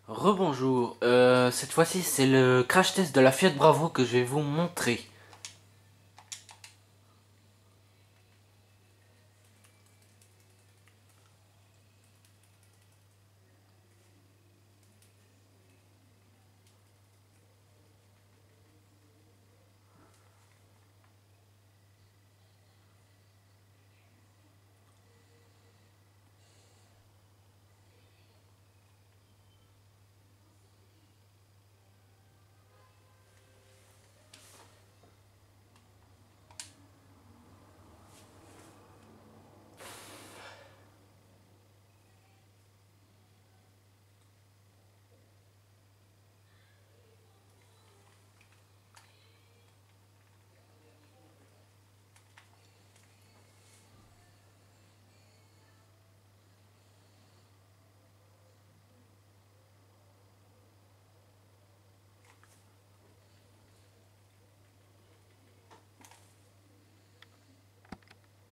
Rebonjour, cette fois-ci c'est le crash test de la Fiat Bravo que je vais vous montrer.